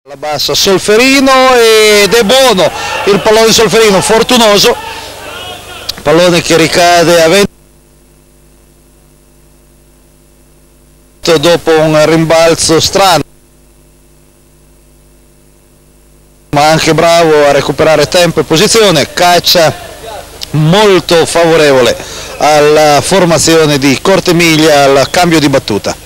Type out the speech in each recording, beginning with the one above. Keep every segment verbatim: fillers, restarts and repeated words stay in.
La bassa Solferino ed è buono il pallone di Solferino, fortunoso, pallone che ricade a venti dopo un rimbalzo strano, ma anche bravo a recuperare tempo e posizione, caccia molto favorevole alla formazione di Cortemiglia al cambio di battuta.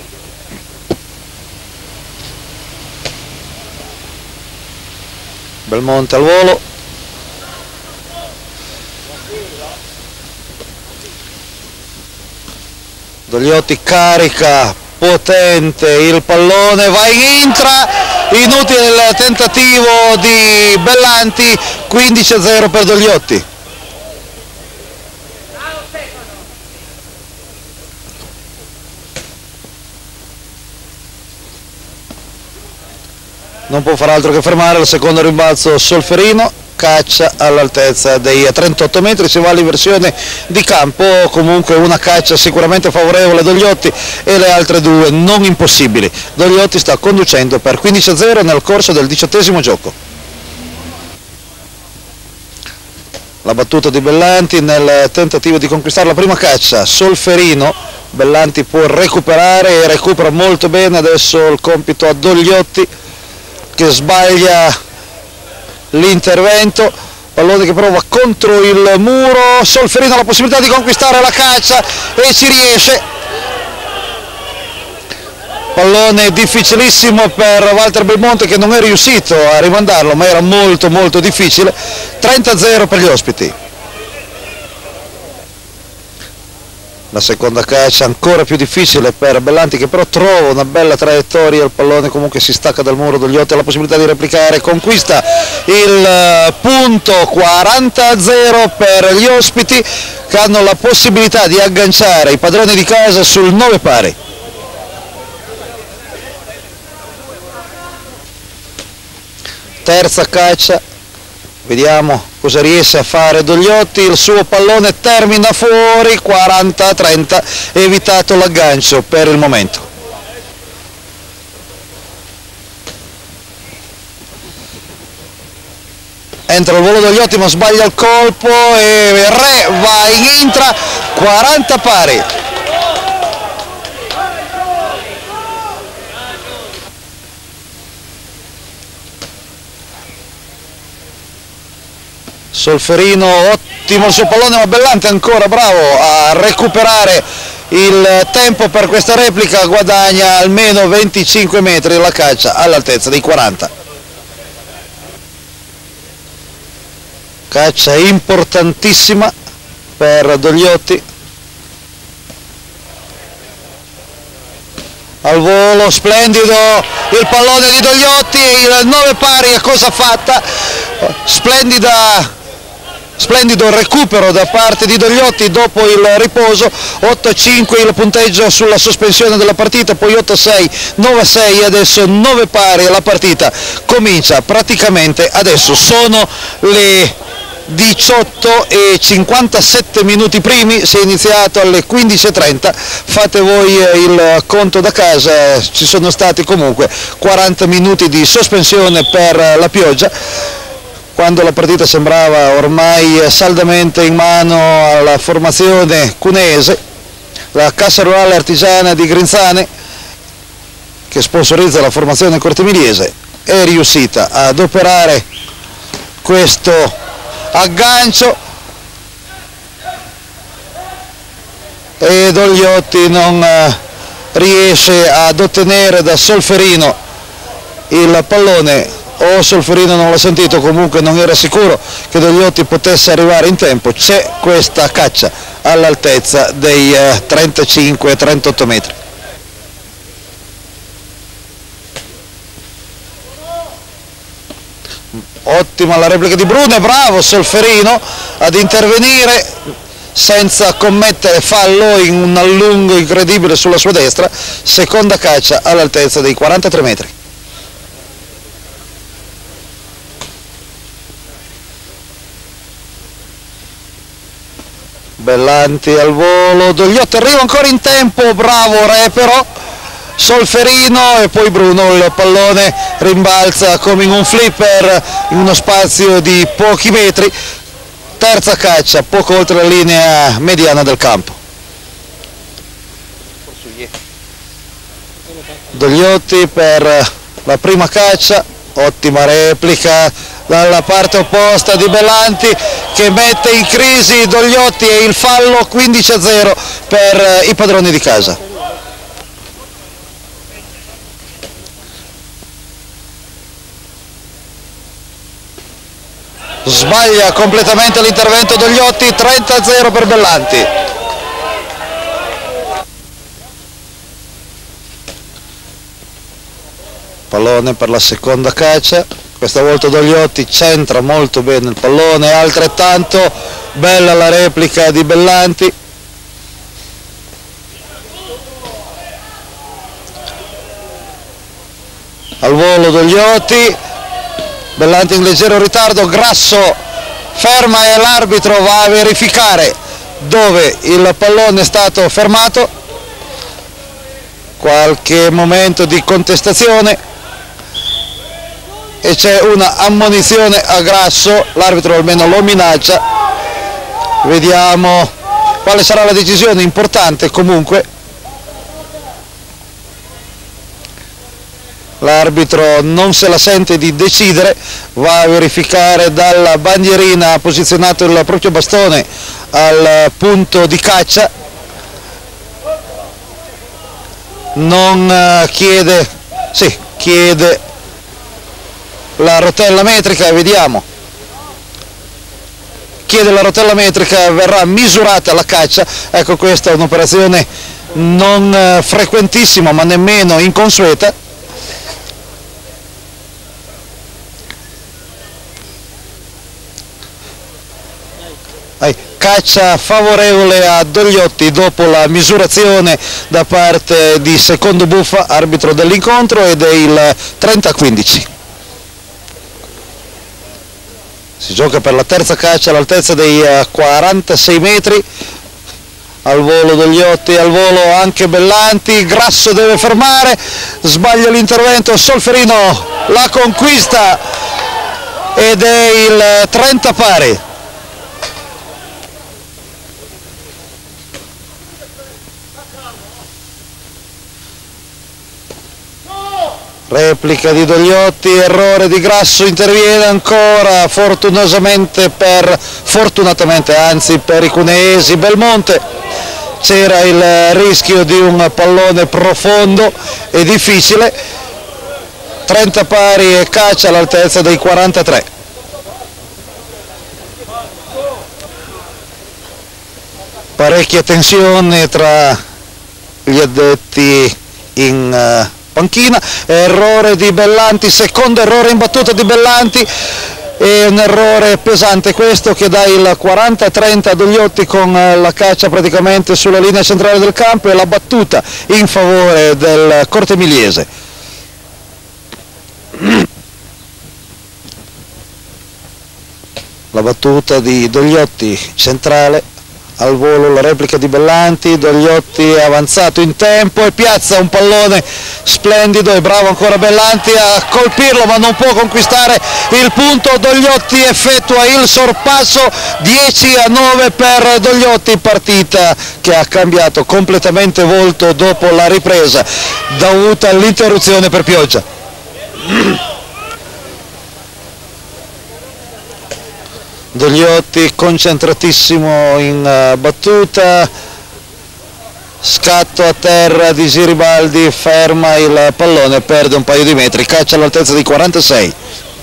Belmonte al volo, Dogliotti carica potente il pallone, va in intra, inutile il tentativo di Bellanti, quindici a zero per Dogliotti. Non può far altro che fermare il secondo rimbalzo Solferino, caccia all'altezza dei trentotto metri, si va all'inversione di campo, comunque una caccia sicuramente favorevole a Dogliotti e le altre due non impossibili. Dogliotti sta conducendo per quindici a zero nel corso del diciottesimo gioco. La battuta di Bellanti nel tentativo di conquistare la prima caccia, Solferino, Bellanti può recuperare e recupera molto bene, adesso il compito a Dogliotti che sbaglia l'intervento, pallone che prova contro il muro, Solferino ha la possibilità di conquistare la caccia e ci riesce, pallone difficilissimo per Walter Belmonte che non è riuscito a rimandarlo, ma era molto molto difficile. Trenta a zero per gli ospiti. La seconda caccia ancora più difficile per Bellanti che però trova una bella traiettoria, il pallone comunque si stacca dal muro, Dogliotti ha la possibilità di replicare, conquista il punto, quaranta a zero per gli ospiti che hanno la possibilità di agganciare i padroni di casa sul nove pari. Terza caccia, vediamo cosa riesce a fare Dogliotti, il suo pallone termina fuori, quaranta a trenta, evitato l'aggancio per il momento. Entra il volo Dogliotti ma sbaglia il colpo e Re va in intra, quaranta pari. Solferino, ottimo il suo pallone, ma Bellanti ancora bravo a recuperare il tempo per questa replica, guadagna almeno venticinque metri la caccia all'altezza dei quaranta. Caccia importantissima per Dogliotti. Al volo, splendido il pallone di Dogliotti, il nove pari è cosa fatta, splendida Splendido recupero da parte di Dogliotti dopo il riposo, otto a cinque il punteggio sulla sospensione della partita, poi otto a sei, nove a sei e adesso nove pari, la partita comincia praticamente adesso, sono le diciotto e cinquantasette minuti primi, si è iniziato alle quindici e trenta, fate voi il conto da casa, ci sono stati comunque quaranta minuti di sospensione per la pioggia, quando la partita sembrava ormai saldamente in mano alla formazione cuneese. La Cassa Rurale Artigiana di Grinzane, che sponsorizza la formazione cortemigliese, è riuscita ad operare questo aggancio e Dogliotti non riesce ad ottenere da Solferino il pallone, o Solferino non l'ha sentito, comunque non era sicuro che Dogliotti potesse arrivare in tempo. C'è questa caccia all'altezza dei trentacinque trentotto metri. Ottima la replica di Brune, bravo Solferino ad intervenire senza commettere fallo in un allungo incredibile sulla sua destra. Seconda caccia all'altezza dei quarantatré metri. Bellanti al volo, Dogliotti arriva ancora in tempo, bravo Re però, Solferino e poi Bruno, il pallone rimbalza come in un flipper in uno spazio di pochi metri, terza caccia poco oltre la linea mediana del campo. Dogliotti per la prima caccia, ottima replica dalla parte opposta di Bellanti che mette in crisi Dogliotti e il fallo, quindici a zero per i padroni di casa. Sbaglia completamente l'intervento Dogliotti, trenta a zero per Bellanti. Pallone per la seconda caccia, questa volta Dogliotti centra molto bene il pallone, altrettanto bella la replica di Bellanti. Al volo Dogliotti, Bellanti in leggero ritardo, Grasso ferma e l'arbitro va a verificare dove il pallone è stato fermato. Qualche momento di contestazione e c'è una ammonizione a Grasso, l'arbitro almeno lo minaccia, vediamo quale sarà la decisione, importante comunque. L'arbitro non se la sente di decidere, va a verificare dalla bandierina, ha posizionato il proprio bastone al punto di caccia, non chiede, sì, chiede la rotella metrica, vediamo, chiede la rotella metrica, verrà misurata la caccia. Ecco, questa è un'operazione non frequentissima ma nemmeno inconsueta. Caccia favorevole a Dogliotti dopo la misurazione da parte di Secondo Buffa, arbitro dell'incontro, ed è il trenta a quindici. Si gioca per la terza caccia all'altezza dei quarantasei metri, al volo Dogliotti, al volo anche Bellanti, Grasso deve fermare, sbaglia l'intervento, Solferino la conquista ed è il trenta pari. Replica di Dogliotti, errore di Grasso, interviene ancora fortunosamente per, fortunatamente anzi per i cuneesi Belmonte. C'era il rischio di un pallone profondo e difficile. trenta pari e caccia all'altezza dei quarantatré. Parecchia tensione tra gli addetti in uh, panchina, errore di Bellanti, secondo errore in battuta di Bellanti, e un errore pesante questo che dà il quaranta a trenta a Dogliotti con la caccia praticamente sulla linea centrale del campo e la battuta in favore del Cortemiliese. La battuta di Dogliotti centrale, al volo la replica di Bellanti, Dogliotti è avanzato in tempo e piazza un pallone splendido, e bravo ancora Bellanti a colpirlo ma non può conquistare il punto. Dogliotti effettua il sorpasso, dieci a nove per Dogliotti, partita che ha cambiato completamente volto dopo la ripresa dovuta all'interruzione per pioggia. Dogliotti concentratissimo in uh, battuta, scatto a terra di Giribaldi, ferma il pallone, perde un paio di metri, caccia all'altezza di quarantasei.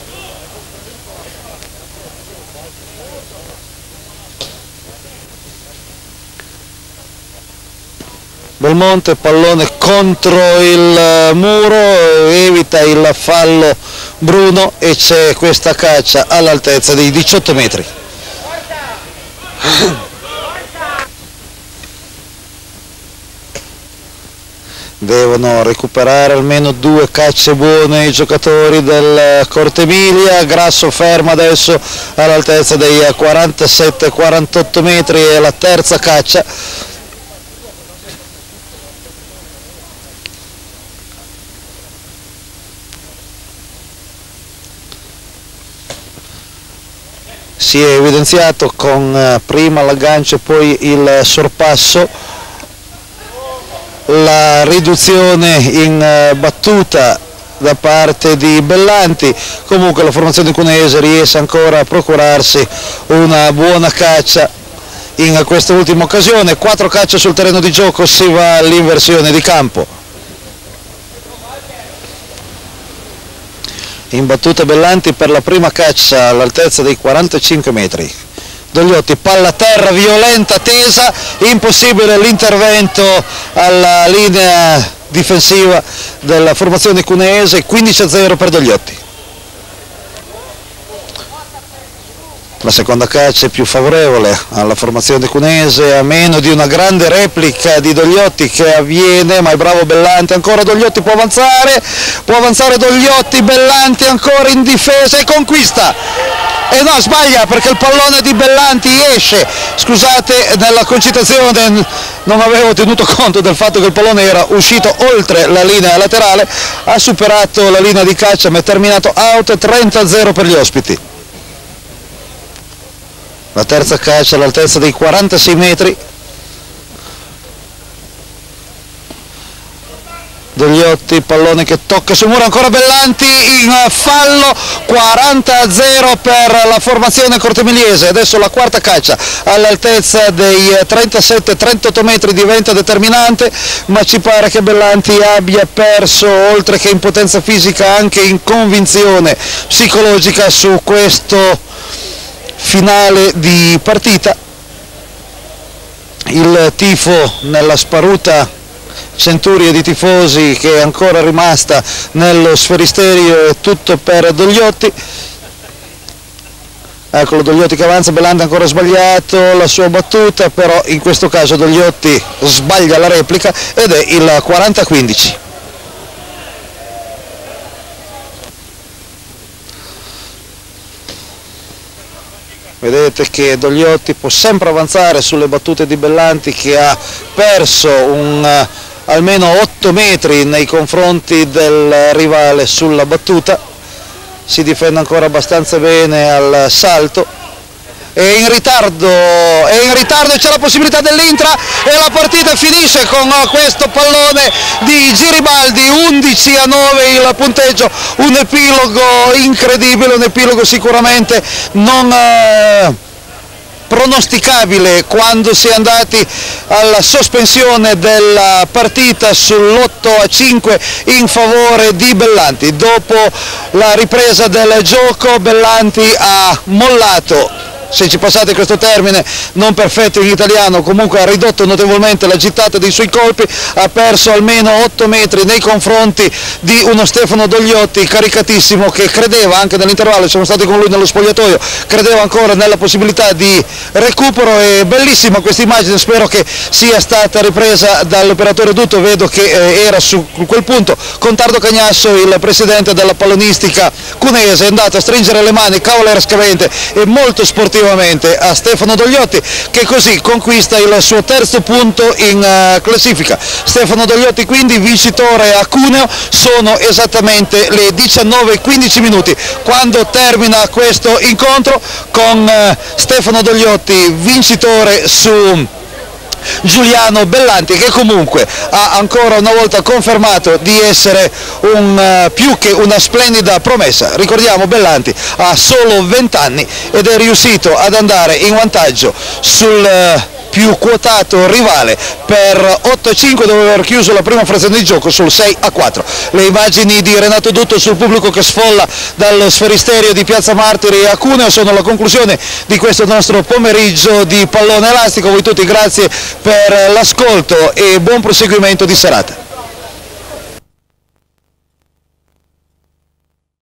Belmonte, pallone contro il muro, evita il fallo Bruno e c'è questa caccia all'altezza dei diciotto metri. Devono recuperare almeno due cacce buone i giocatori del Cortemiglia. Grasso ferma adesso all'altezza dei quarantasette quarantotto metri, e la terza caccia. si è evidenziato con eh, prima l'aggancio e poi il sorpasso, la riduzione in eh, battuta da parte di Bellanti. Comunque la formazione cuneese riesce ancora a procurarsi una buona caccia in questa ultima occasione. Quattro cacce sul terreno di gioco, si va all'inversione di campo. In battuta Bellanti per la prima caccia all'altezza dei quarantacinque metri. Dogliotti, palla a terra, violenta, tesa, impossibile l'intervento alla linea difensiva della formazione cuneese, quindici a zero per Dogliotti. La seconda caccia è più favorevole alla formazione cuneese, a meno di una grande replica di Dogliotti che avviene, ma è bravo Bellanti, ancora Dogliotti può avanzare, può avanzare Dogliotti, Bellanti ancora in difesa e conquista. E no, sbaglia perché il pallone di Bellanti esce, scusate, nella concitazione non avevo tenuto conto del fatto che il pallone era uscito oltre la linea laterale, ha superato la linea di caccia ma è terminato out, trenta a zero per gli ospiti. La terza caccia all'altezza dei quarantasei metri. Dogliotti, pallone che tocca su muro, ancora Bellanti in fallo, quaranta a zero per la formazione cortemiliese. Adesso la quarta caccia all'altezza dei trentasette trentotto metri diventa determinante, ma ci pare che Bellanti abbia perso, oltre che in potenza fisica, anche in convinzione psicologica su questo finale di partita. Il tifo nella sparuta centuria di tifosi che è ancora rimasta nello sferisterio è tutto per Dogliotti. Eccolo Dogliotti che avanza, Bellanti ancora sbagliato la sua battuta, però in questo caso Dogliotti sbaglia la replica ed è il quaranta a quindici. Vedete che Dogliotti può sempre avanzare sulle battute di Bellanti, che ha perso un, uh, almeno otto metri nei confronti del rivale sulla battuta. Si difende ancora abbastanza bene al salto. È in ritardo, è in ritardo e c'è la possibilità dell'Intra e la partita finisce con questo pallone di Giribaldi, undici a nove il punteggio, un epilogo incredibile, un epilogo sicuramente non eh, pronosticabile quando si è andati alla sospensione della partita sull'otto a cinque in favore di Bellanti. Dopo la ripresa del gioco Bellanti ha mollato, se ci passate questo termine non perfetto in italiano, comunque ha ridotto notevolmente la gittata dei suoi colpi, ha perso almeno otto metri nei confronti di uno Stefano Dogliotti caricatissimo, che credeva anche nell'intervallo, siamo stati con lui nello spogliatoio, credeva ancora nella possibilità di recupero. È bellissima questa immagine, spero che sia stata ripresa dall'operatore Dutto, vedo che eh, era su quel punto Contardo Cagnasso, il presidente della pallonistica cuneese, è andato a stringere le mani cavallerescamente e molto sportivamente a Stefano Dogliotti, che così conquista il suo terzo punto in uh, classifica. Stefano Dogliotti quindi vincitore a Cuneo. Sono esattamente le diciannove e quindici minuti quando termina questo incontro, con uh, Stefano Dogliotti vincitore su Giuliano Bellanti, che comunque ha ancora una volta confermato di essere un, uh, più che una splendida promessa. Ricordiamo, Bellanti ha solo venti anni ed è riuscito ad andare in vantaggio sul uh, più quotato rivale per otto a cinque, dopo aver chiuso la prima frazione di gioco sul sei a quattro. Le immagini di Renato Dutto sul pubblico che sfolla dallo sferisterio di Piazza Martiri a Cuneo sono la conclusione di questo nostro pomeriggio di pallone elastico. Voi tutti grazie per l'ascolto e buon proseguimento di serata.